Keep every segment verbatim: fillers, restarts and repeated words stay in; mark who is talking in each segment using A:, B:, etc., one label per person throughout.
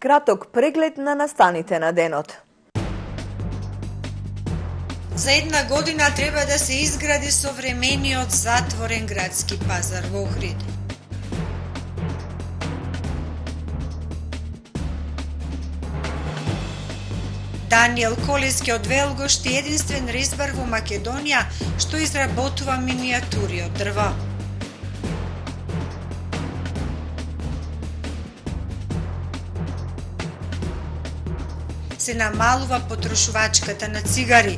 A: Краток преглед на настаните на денот.
B: За една година треба да се изгради современиот затворен градски пазар во Охрид. Даниел Колески од Велгошт е единствен резбар во Македонија што изработува минијатури од дрво. Се намалува потрошувачката на цигари.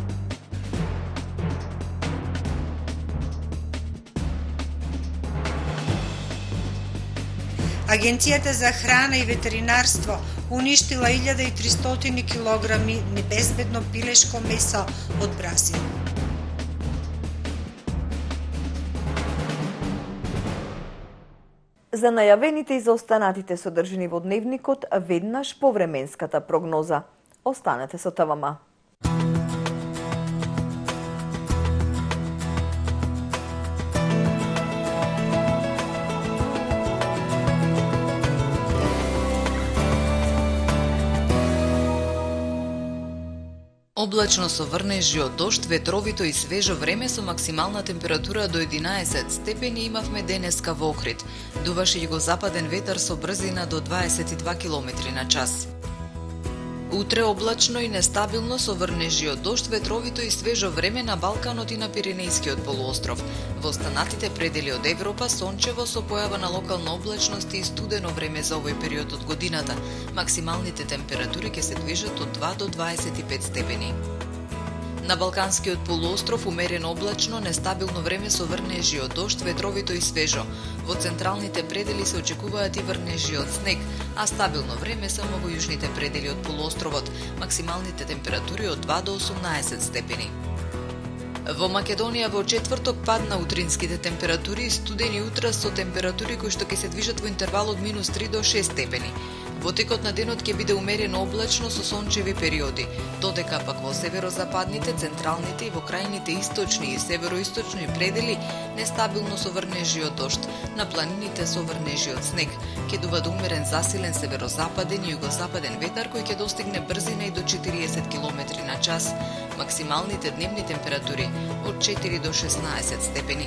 B: Агенцијата за храна и ветеринарство уништила илјада и тристотини килограми небезбедно пилешко месо од Бразил.
A: За најавените и за останатите содржини во дневникот, веднаш по временската прогноза. Останете со ТВМ.
C: Облачно со врнежи од дожд, ветровито и свежо време со максимална температура до единаесет степени имавме денеска во Охрид. Дуваше југозападен ветар со брзина до дваесет и два километри на час. Утре облачно и нестабилно со врнежи од дожд, ветровито и свежо време на Балканот и на Пиренејскиот полуостров. Во останатите предели од Европа сончево со појава на локална облачност и студено време за овој период од годината. Максималните температури ќе се движат од два до дваесет и пет степени. На Балканскиот полуостров умерено облачно, нестабилно време со врнежи од дожд, ветровито и свежо. Во централните предели се очекуваат и врнежи од снег, а стабилно време само во јужните предели од полуостровот. Максималните температури од два до осумнаесет степени. Во Македонија во четврток падна утринските температури, студени утра со температури кои што ќе се движат во интервал од минус три до шест степени. Во текот на денот ќе биде умерено облачно со сончеви периоди, додека пак во северозападните, централните и во крајните источни и североисточни предели нестабилно со врнежи од дожд, на планините со врнежи од снег. Ќе дува до умерен засилен северозападен и југозападен ветар кој ќе достигне брзина и до четириесет километри на час. Максималните дневни температури од четири до шеснаесет степени.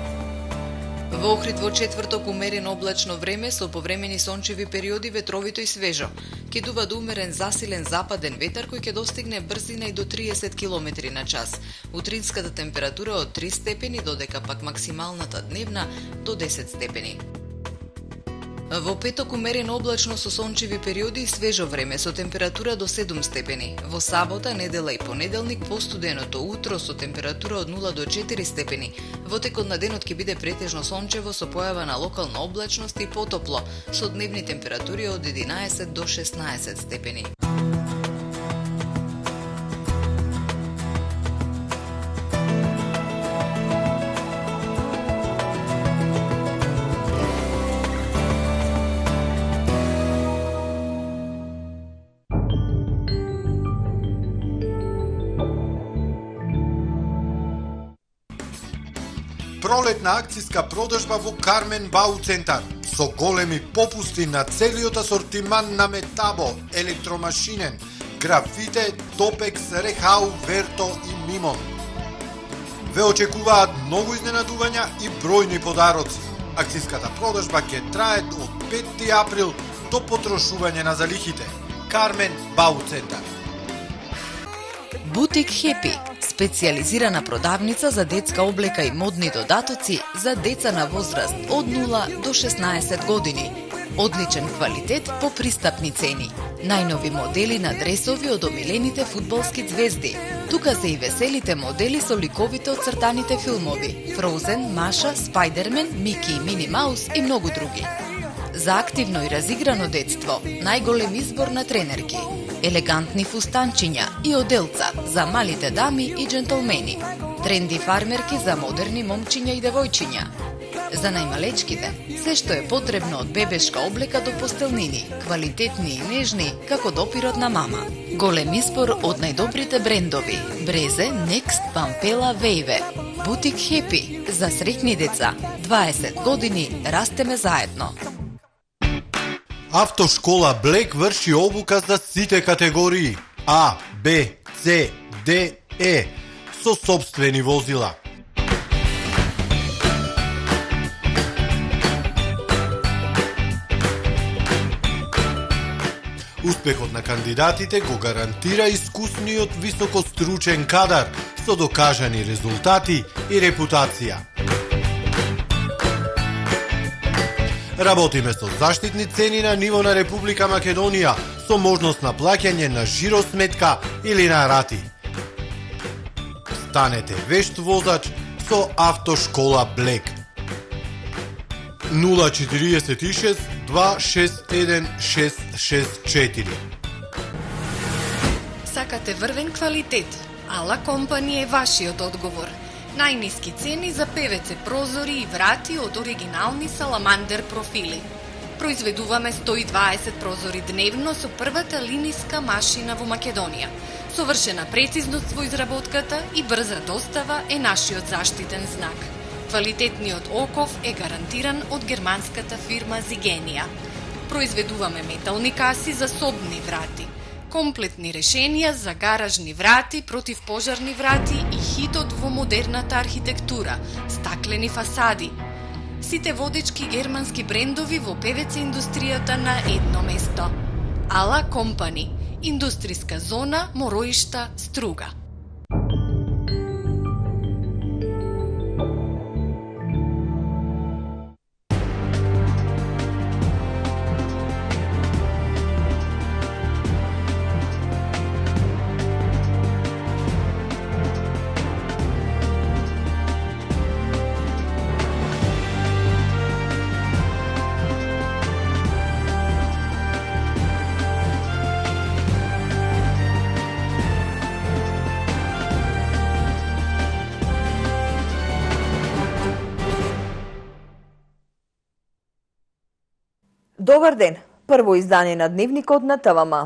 C: Во Охрид во четврток умерено облачно време со повремени сончеви периоди, ветровито и свежо. Ќе дува до умерен засилен западен ветар кој ќе достигне брзина и до триесет километри на час. Утринската температура од три степени, додека пак максималната дневна до десет степени. Во петок умерено облачно со сончеви периоди и свежо време со температура до седум степени. Во сабота, недела и понеделник постуденото утро со температура од нула до четири степени. Во текот на денот ќе биде претежно сончево со појава на локална облачност и потопло со дневни температури од единаесет до шеснаесет степени.
D: Пролетна акцијска продажба во Кармен Бау Центар со големи попусти на целиот асортиман на Метабо, електромашинен, графите, Топекс, Рехау, Верто и Мимон. Ве очекуваат многу изненадувања и бројни подароци. Акцијската продажба ќе трае од петти април до потрошување на залихите. Кармен Бау Центар.
C: Бутик Хепи, специјализирана продавница за детска облека и модни додатоци за деца на возраст од нула до шеснаесет години. Одличен квалитет по пристапни цени. Најнови модели на дресови од омилените фудбалски звезди. Тука се и веселите модели со ликовите од цртаните филмови: Фроузен, Маша, Спајдермен, Мики и Мини Маус и многу други. За активно и разиграно детство, најголем избор на тренерки, елегантни фустанчиња и оделца за малите дами и джентълмени, тренди фармерки за модерни момчиња и девојчиња. За најмалечките, се што е потребно од бебешка облека до постелнини, квалитетни и нежни, како допирот на мама. Голем избор од најдобрите брендови: Брезе, Next, Пампела, Вејве. Бутик Хепи, за среќни деца, дваесет години растеме заедно.
D: Автошкола Блек врши обука за сите категории А, Б, С, Д, Е со сопствени возила. Успехот на кандидатите го гарантира искусниот високостручен кадар со докажани резултати и репутација. Работиме со заштитни цени на ниво на Република Македонија со можност на плаќање на жиросметка или на рати. Станете вешт возач со Автошкола Блек. нула четириесет и шест два шест еден шест шест четири.
E: Сакате врвен квалитет? Ала Компани е вашиот одговор. Најниски цени за пе ве це прозори и врати од оригинални Саламандер профили. Произведуваме сто и дваесет прозори дневно со првата линиска машина во Македонија. Совршена прецизност во изработката и брза достава е нашиот заштитен знак. Квалитетниот оков е гарантиран од германската фирма Зигенија. Произведуваме метални каси за собни врати, комплетни решенија за гаражни врати, противпожарни врати и хитот во модерната архитектура, стаклени фасади. Сите водечки германски брендови во пе ве це индустријата на едно место. Ала Компани, индустријска зона Мороишта, Струга.
A: Добар ден! Прво издание на Дневникот на те вэ ем.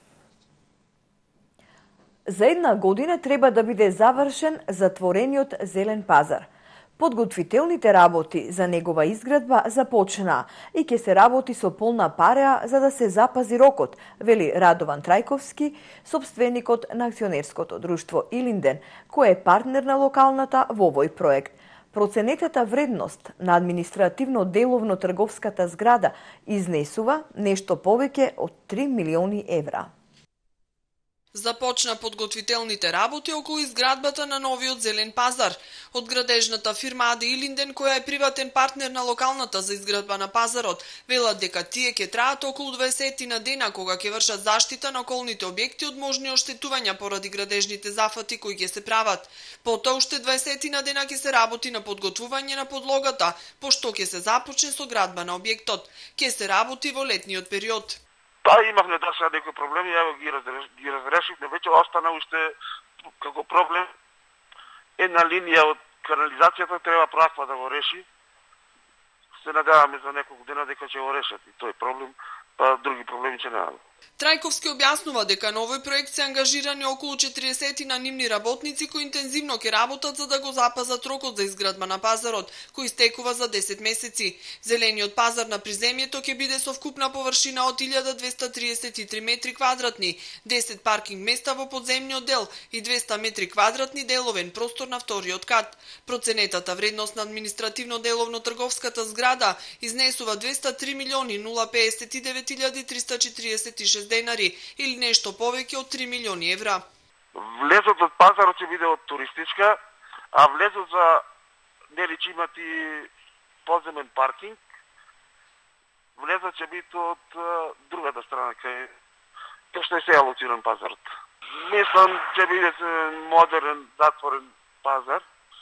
A: За една година треба да биде завршен затворениот Зелен пазар. Подготвителните работи за негова изградба започнаа и ќе се работи со полна пареа за да се запази рокот, вели Радован Трајковски, сопственикот на акционерското друштво Илинден, кој е партнер на локалната во овој проект. Проценетата вредност на административно-деловно трговската зграда изнесува нешто повеќе од три милиони евра.
F: Започна подготвителните работи околу изградбата на новиот Зелен пазар. Од градежната фирма Аде Илинден, која е приватен партнер на локалната за изградба на пазарот, велат дека тие ќе траат околу дваесет на дена кога ќе вршат заштита на околните објекти од можни оштетувања поради градежните зафати кои ќе се прават. Потоа уште дваесет на дена ќе се работи на подготвување на подлогата, пошто ќе се започне со градба на објектот. Ќе се работи во летниот период.
G: Па имавме до сега некои проблеми, ја ги, разреш, ги разрешивме, веќе остана уште како проблем една линија од канализацијата треба праква да го реши. Се надеваме за неколку дена дека ќе го решат и тој проблем, па други проблеми ќе немаме.
F: Трајковски објаснува дека на овој проект се ангажирани околу четириесет на нивни работници кои интензивно ќе работат за да го запазат рокот за изградба на пазарот, кој истекува за десет месеци. Зелениот пазар на приземјето ќе биде со вкупна површина од илјада двесте триесет и три метри квадратни, десет паркинг места во подземниот дел и двесте метри квадратни деловен простор на вториот кат. Проценетата вредност на административно-деловно трговската зграда изнесува двесте и три милиони нула песет и девет илјади триста четириесет и шест денари или нешто повеќе од три милиони евра.
G: Влезот од пазарот ќе биде од туристичка, а влезот за нели ќе имат и подземен паркинг. Влезот ќе биде од другата страна кај кај што е се алоциран пазарот. Мислам ќе биде модерен затворен пазар.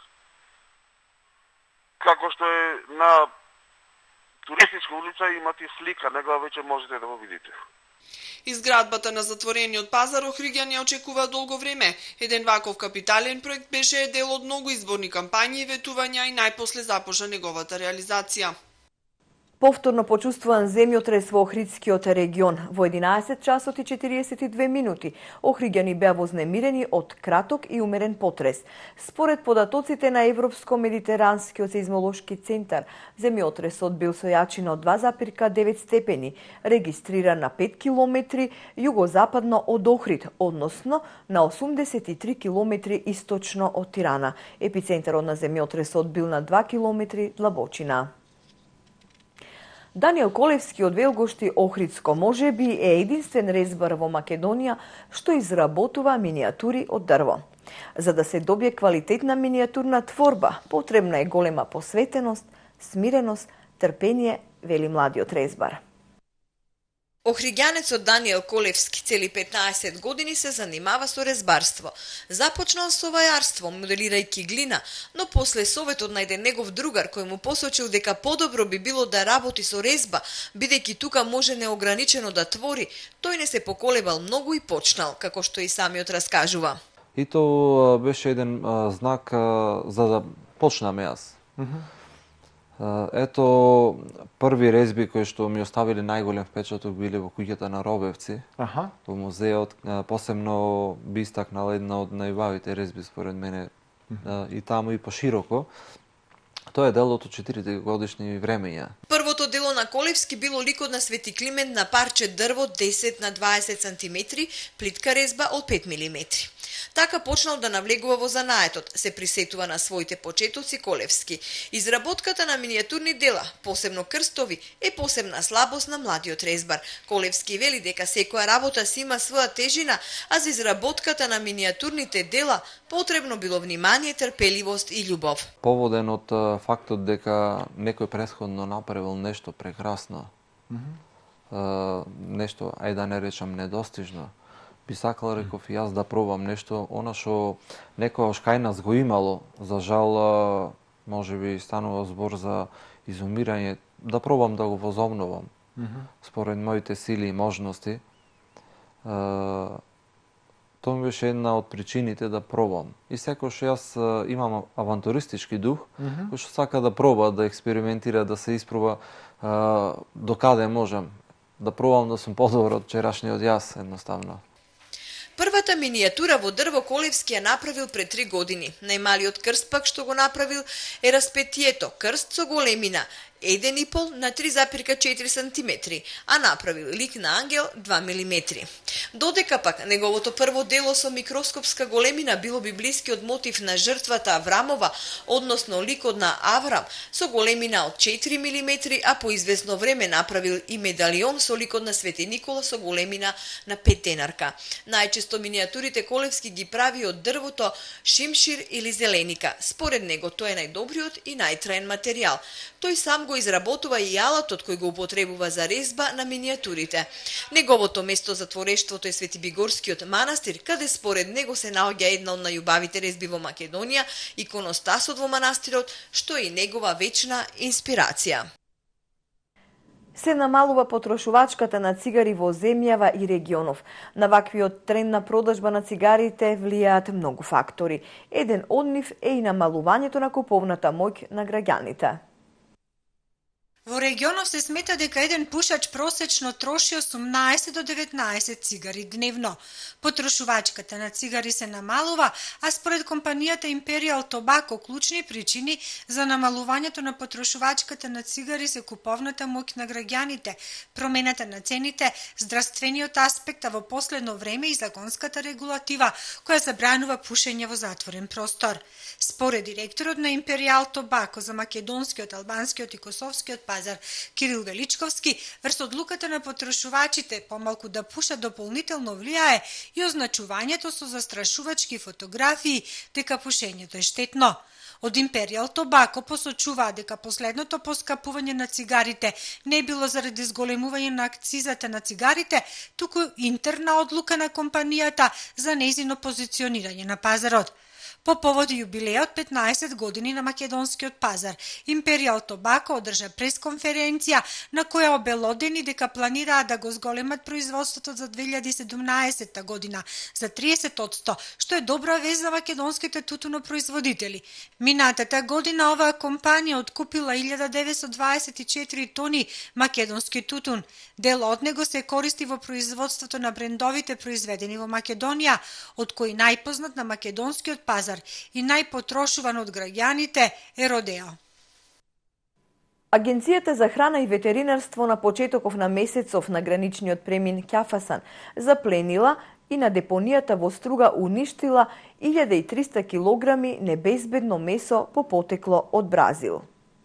G: Како што е на туристичка улица имате слика, него веќе можете да го видите.
F: Изградбата на затворениот пазар Охриѓани очекува долго време. Еден ваков капитален проект беше дел од многу изборни кампањи и ветувања и најпосле започна неговата реализација.
A: Повторно почувствуван земјотрес во Охридскиот регион. Во единаесет часот и четириесет и две минути охриѓани беа вознемирени од краток и умерен потрес. Според податоците на Европско-медитеранскиот сеизмолошки центар, земјотресот бил со јачина од два запирка девет степени, регистриран на пет километри југозападно од Охрид, односно на осумдесет и три километри источно од Тирана. Епицентарот на земјотресот бил на два километри длабочина. Даниел Колевски од Велгошти, Охридско, можеби е единствен резбар во Македонија што изработува минијатури од дрво. За да се добие квалитетна минијатурна творба, потребна е голема посветеност, смиреност, трпение, вели младиот резбар.
H: Охриѓанецот Даниел Колевски цели петнаесет години се занимава со резбарство. Започнал со вајарство, моделирајќи глина, но после советот на еден негов другар кој му посочил дека подобро би било да работи со резба, бидејќи тука може неограничено да твори, тој не се поколебал многу и почнал, како што и самиот раскажува.
I: И тоа беше еден а, знак а, за да почнам јас. Mm-hmm. Ето, први резби кои што ми оставиле најголем впечаток биле во куќата на Робевци, ага. Во музеот. Посебно би истакнала една од најубавите резби според мене, mm-hmm. и таму и пошироко. Тоа е делото четирите годишни времења.
H: Првото дело на Колевски било ликот на Свети Климент на парче дрво десет на дваесет сантиметри, плитка резба од пет милиметри. Така почнал да навлегува во занаетот, се присетува на своите почетоци Колевски. Изработката на минијатурни дела, посебно крстови, е посебна слабост на младиот резбар. Колевски вели дека секоја работа си има своја тежина, а за изработката на минијатурните дела потребно било внимание, трпеливост и љубов.
I: Поводен од фактот дека некој претходно направил нешто прекрасно, mm-hmm. нешто, ајде да не речам недостижно, би сакал, реков и јас, да пробам нешто, она што некојаш кај нас го имало, за жал, може би станува збор за изумирање, да пробам да го возобновам, mm-hmm. според моите сили и можности. Тоа ми беше една од причините да пробам. И секојаш јас имам авантуристички дух, mm-hmm. кој што сака да проба, да експериментира, да се испроба до каде можам, да пробам да сум подобар од вчерашниот јас, едноставно.
H: Првата минијатура во дрво Колевски ја направил пред три години. Најмалиот крст пак што го направил е распетието, крст со големина еден и пол на три запирка четири сантиметри, а направил лик на ангел два милиметри. Додека пак неговото прво дело со микроскопска големина било би блискиот мотив на жртвата Аврамова, односно ликот на Аврам со големина од четири милиметри, а по известно време направил и медалион со ликот на Свети Никола со големина на пет денарка. Најчесто минијатурите Колевски ги прави од дрвото шимшир или зеленика. Според него тоа е најдобриот и најтраен материјал. Тој сам го изработува и алатот кој го употребува за резба на минијатурите. Неговото место за творештвото е Светибигорскиот манастир, каде според него се наоѓа една од најубавите резби во Македонија, иконостасот во манастирот, што е и негова вечна инспирација.
A: Се намалува потрошувачката на цигари во земјава и регионов. На ваквиот тренд на продажба на цигарите влијаат многу фактори. Еден од нив е и намалувањето на куповната моќ на граѓаните.
B: Во регионов се смета дека еден пушач просечно троши осумнаесет до деветнаесет цигари дневно. Потрошувачката на цигари се намалува, а според компанијата Imperial Tobacco клучни причини за намалувањето на потрошувачката на цигари се куповната моќ на граѓаните, промената на цените, здравствениот аспект, а во последно време и законската регулатива која забранува пушење во затворен простор. Според директорот на Imperial Tobacco за македонскиот, албанскиот и косовскиот пазар Кирил Величковски, врз одлуката на потрошувачите помалку да пушат дополнително влијае и означувањето со застрашувачки фотографии дека пушењето е штетно. Од Imperial Tobacco посочуваа дека последното поскапување на цигарите не било заради зголемување на акцизата на цигарите, туку интерна одлука на компанијата за нејзино позиционирање на пазарот. по повод јубилеот петнаесет години на македонскиот пазар. Империјал Тобако одржа пресконференција на која обелодени дека планираат да го зголемат производството за две илјади и седумнаесетта година за триесет одсто, што е добра вест за македонските тутунопроизводители. Минатата година оваа компанија откупила илјада деветстотини дваесет и четири тони македонски тутун. Дел од него се користи во производството на брендовите произведени во Македонија, од кои најпознат на македонскиот пазар и најпотрошуван од граѓаните е Родео.
A: Агенцијата за храна и ветеринарство на почетоков на месецов на граничниот премин Ќафасан запленила и на депонијата во Струга уништила илјада и триста килограми небезбедно месо по потекло од Бразил.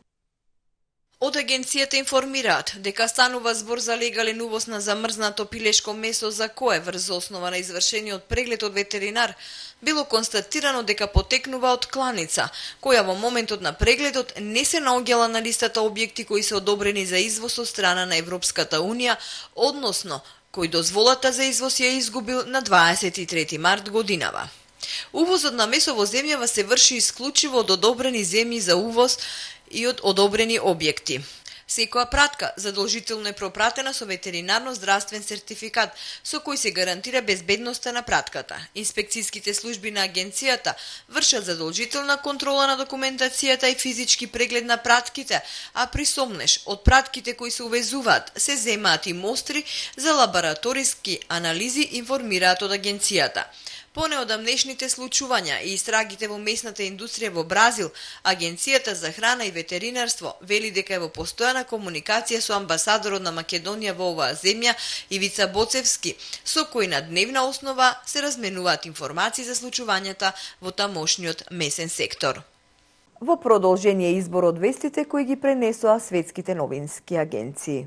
H: Од агенцијата информираат дека станува збор за легален увоз на замрзнато пилешко месо за кое врз основа на извршениот преглед од ветеринар било констатирано дека потекнува од кланица, која во моментот на прегледот не се наоѓала на листата објекти кои се одобрени за извоз од страна на Европската Унија, односно кој дозволата за извоз ја изгубил на дваесет и трети март годинава. Увозот на месо во земјава се врши исклучиво од одобрени земји за увоз и од одобрени објекти. Секоја пратка задолжително е пропратена со ветеринарно-здравствен сертификат, со кој се гарантира безбедноста на пратката. Инспекцијските служби на агенцијата вршат задолжителна контрола на документацијата и физички преглед на пратките, а при сомнеш од пратките кои се увезуваат се земаат и мостри за лабораториски анализи, информираат од агенцијата. По неодамнешните случувања и истрагите во месната индустрија во Бразил, Агенцијата за храна и ветеринарство вели дека е во постојана комуникација со амбасадорот на Македонија во оваа земја Ивица Боцевски, со кој на дневна основа се разменуваат информации за случувањата во тамошниот месен сектор.
A: Во продолжение избор од вестите кои ги пренесоа светските новински агенции.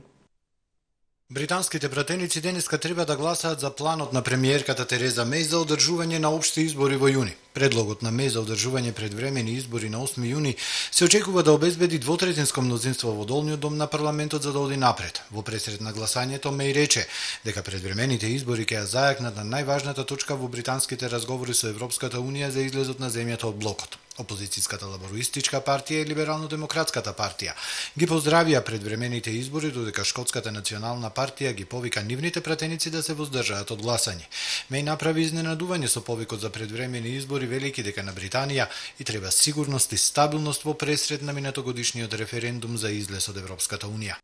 D: Британските пратеници денеска треба да гласаат за планот на премиерката Тереза Меј за одржување на општи избори во јуни. Предлогот на Меј за одржување предвремени избори на осми јуни се очекува да обезбеди двотретинско мнозинство во долниот дом на парламентот за да оди напред. Во пресред на гласањето Меј рече дека предвремените избори ќе ја зајакнат на најважната точка во британските разговори со Европската Унија за излезот на земјата од блокот. Опозицијската лабористичка партија и либерално-демократската партија ги поздравија предвремените избори, додека Шкотската национална партија ги повика нивните пратеници да се воздржаат од гласање. Меј направи изненадување со повикот за предвремени избори, велики дека на Британија и треба сигурност и стабилност во пресред на минатогодишниот референдум за излез од Европската Унија.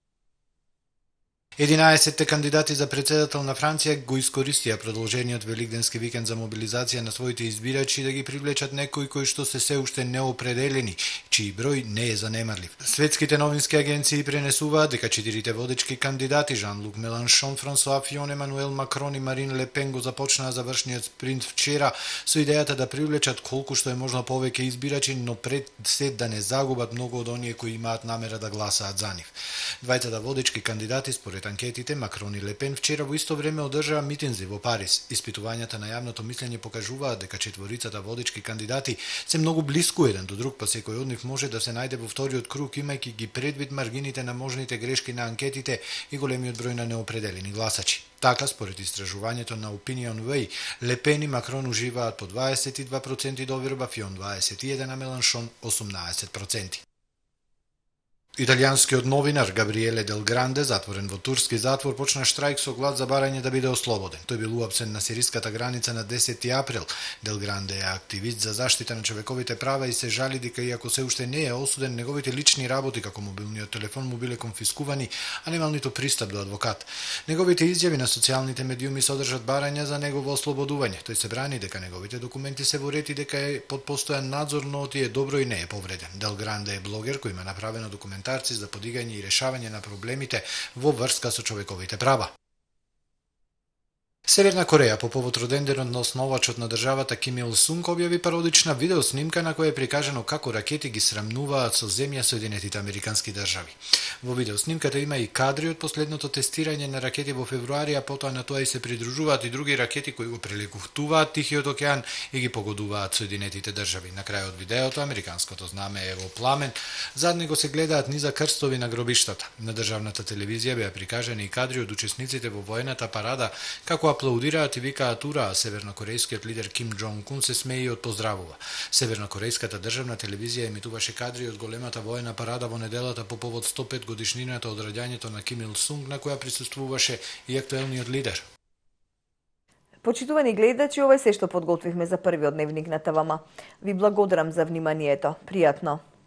D: единаесетте кандидати за председател на Франција го искористија продолжениот великденски викенд за мобилизација на своите избирачи да ги привлечат некои кои што се се уште неопределени, чиј број не е занемарлив. Светските новински агенции пренесуваат дека четирите водечки кандидати Жан-Лук Меланшон, Франсуа Фион, Емануел Макрон и Марин Ле Пен го започнаа завршниот спринт вчера со идејата да привлечат колку што е можно повеќе избирачи, но пред се да не загубат многу од оние кои имаат намера да гласаат за нив. Двајцата водечки кандидати според анкетите Макрон и Ле Пен вчера во исто време одржаа митинзи во Париз. Испитувањата на јавното мислење покажуваат дека четворицата водечки кандидати се многу блиску еден до друг, па секој од нив може да се најде во вториот круг, имајќи ги предвид маргините на можните грешки на анкетите и големиот број на неопределени гласачи. Така, според истражувањето на Opinion Way, Ле Пен и Макрон уживаат по дваесет и два проценти доверба, Фион дваесет и еден, а Меланшон осумнаесет проценти. Италијанскиот новинар Габриеле Дел Гранде, затворен во турски затвор, почна штрајк со глад за барање да биде ослободен. Тој бил уапсен на сириската граница на десети април. Дел Гранде е активист за заштита на човековите права и се жали дека иако се уште не е осуден, неговите лични работи како мобилниот телефон му биле конфискувани, а немал ниту пристап до адвокат. Неговите изјави на социјалните медиуми содржат барања за негово ослободување. Тој се брани дека неговите документи се во ред и дека е под постојан надзор, но е добро и не е повреден. Дел Гранде е блогер кој има направено документарци за подигање и решавање на проблемите во врска со човековите права. Северна Кореја по повод роденденот на основачот на државата Ким Ил Сунг објави пародична видеоснимка на која е прикажано како ракети ги срамнуваат со земја Соединетите Американски држави. Во видеоснимката има и кадри од последното тестирање на ракети во февруари, а потоа на тоа и се придружуваат и други ракети кои го прелекувтуваат Тихиот океан и ги погодуваат Соединетите држави. На крајот видеото американското знаме е во пламен, зад него се гледаат низа крстови на гробиштата. На државната телевизија беа прикажани и кадри од учесниците во воената парада како аплаудираат и викаат ура, севернокорејскиот лидер Ким Џонг Ун се смее и од поздравува. Севернокорејската државна телевизија емитуваше кадри од големата воена парада во неделата по повод сто пет годишнината од раѓањето на Ким Ил Сунг, на која присуствуваше и актуелниот лидер.
A: Почитувани гледачи, ова е се што подготвивме за првиот дневник на ТВМ. Ви благодарам за вниманието. Пријатно.